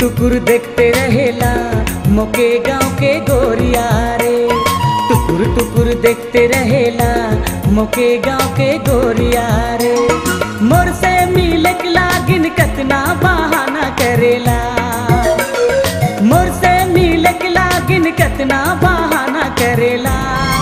टुकुर देखते रहेला मोके गाँव के गोरिया रे। टुकुर टुकुर देखते रहेला मोके गाँव के गोरिया रे। मोर से मिले लागिन कतना बहाना करेला, मोर से मिले लागिन कतना बहाना करेला।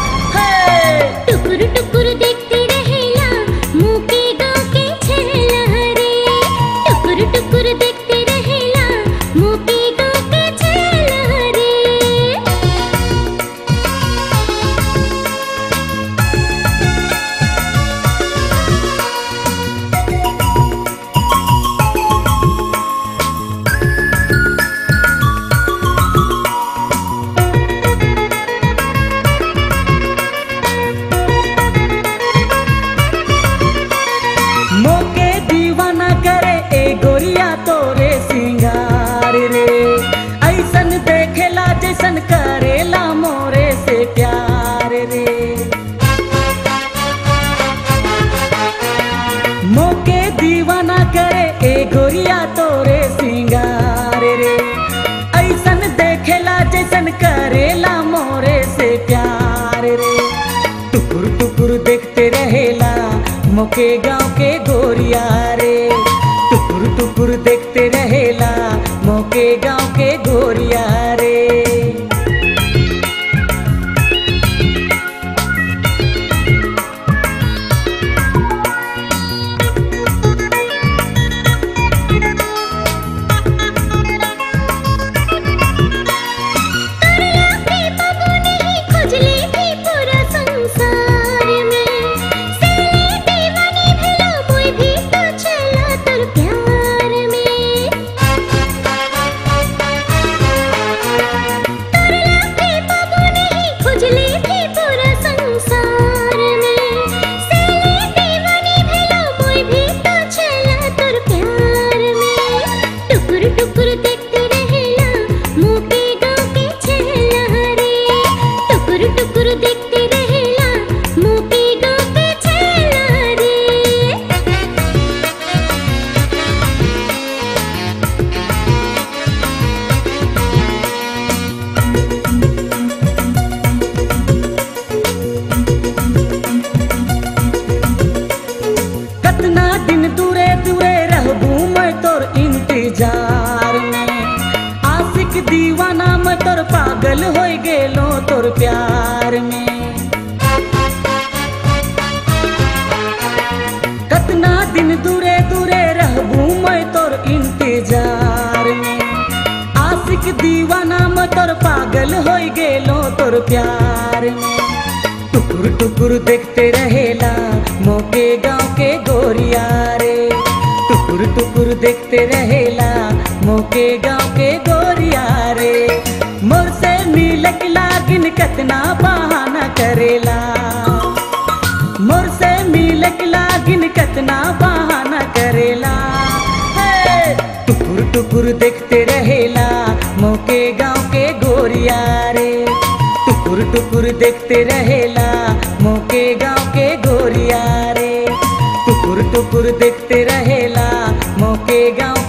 टुकुर टुकुर देखते रहेला मोके गाँव के छेला रे। टुकुर टुकुर देखते रहेला मोके गाँव के छेला रे। मोके दीवाना करे ए गोरिया तोरे सिंगार रे। ऐसन देखेला जैसन करेला मोरे से प्यार रे। मोके दीवाना करे ए गोरिया तोरे सिंगार रे। ऐसन देखेला जैसन करेला मोरे से प्यार रे। टुकुर टुकुर देखते रहेला मोके गाँव के गोरिया रे। टुकुर टुकुर देखते रहेला मोके गाँव के गोरिया रे। कतना दिन दूरे दूरे रहबू मैं तोर इंतजार में। आशिक दीवाना मैं तोर पागल हो गेलो तोर प्यार में। कतना दिन दूरे दूरे रहबू मैं तोर इंतजार में। आशिक दीवाना मैं तोर पागल हो गेलो तोर प्यार में। टुकुर टुकुर देखते रहेला मोके गाँव के गोरिया रे। टुकुर टुकुर देखते रहेला मोके गाँव के गोरिया रे। मोर से मिलक लागिन कतना बहाना करेला, मोर से मिलक लागिन कतना बहाना करेला। टुकुर टुकुर देखते रहेला मोके गाँव के गोरिया रे। टुकुर टुकुर देखते रहेला मोके गाँव के गोरिया रे। टुकुर टुकुर देखते रहेला मोके गाँव